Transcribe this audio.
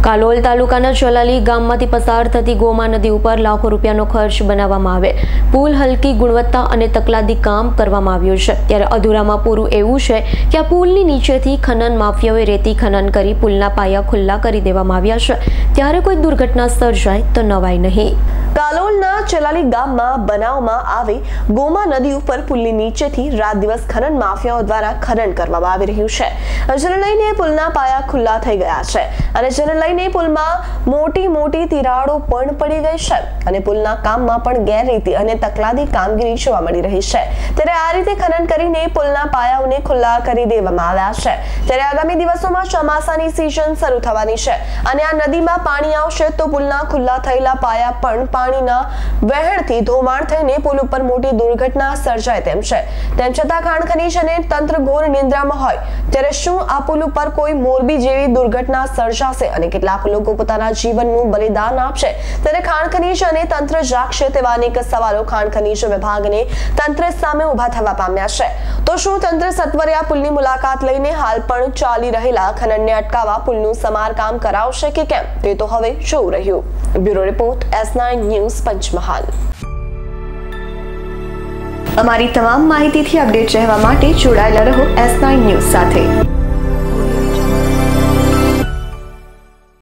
કાલોલ તાલુકાના ચલાલી ગામમાંથી પસાર થતી ગોમા નદી ઉપર લાખો રૂપિયાનો ખર્ચ બનાવવામાં આવે પુલ હલકી ગુણવત્તા અને તકલાદી કામ કરવામાં આવ્યું છે ત્યારે અધૂરામાં પૂરું એવું છે કે આ પુલની નીચેથી ખનન માફિયાઓએ રેતી ખનન કરી પુલના પાયા ખુલ્લા કરી દેવામાં આવ્યા છે ત્યારે કોઈ દુર્ઘટના સર્જાય તો નવાય નહીં। કાલોલના ચલાલી ગામમાં બનાવવામાં આવી ગોમા નદી ઉપર પુલની નીચેથી રાત દિવસ ખનન માફિયાઓ દ્વારા ખનન કરવામાં આવી રહ્યું છે જેને લઈને પુલના પાયા ખુલ્લા થઈ ગયા છે અને જેને લઈને પુલમાં મોટી મોટી તિરાડો પણ પડી ગઈ છે અને પુલના કામમાં પણ ગેરરીતિ અને તકલાદી કામગીરી જોવા મળી રહી છે ત્યારે આ રીતે ખનન કરીને પુલના પાયાઓને ખુલ્લા કરી દેવામાં આવ્યા છે ત્યારે આગામી દિવસોમાં ચોમાસાની સિઝન શરૂ થવાની છે અને આ નદીમાં પાણી આવશે તો પુલના ખુલ્લા થયેલા પાયા પણ પાણીના વહેણથી ધોવાણ થઈને પુલ ઉપર મોટી દુર્ઘટના સર્જાય તેમ છે। તેમ છતાં ખાણ ખનીજ અને તંત્ર ઘોર નિંદ્રામાં હોય ત્યારે શું આ પુલ ઉપર કોઈ મોરબી જેવી દુર્ઘટના સર્જાશે અને કેટલાક લોકો પોતાના જીવનનું બલિદાન આપશે ત્યારે ખાણ ખનીજ અને તંત્ર જાગશે તેવા અનેક સવાલો ખાણ ખનીજ વિભાગને તંત્ર સામે ઉભા થવા પામ્યા છે। તો શું તંત્ર સત્વરે આ પુલની મુલાકાત લઈને હાલ પણ ચાલી રહેલા ખનનને અટકાવવા પુલનું સમારકામ કરાવશે કે કેમ તે તો હવે જોવું રહ્યું। Bureau report S9 news Panchmahal. અમારી તમામ માહિતીથી અપડેટ રહેવા માટે જોડાયેલા રહો S9 ન્યૂઝ સાથે।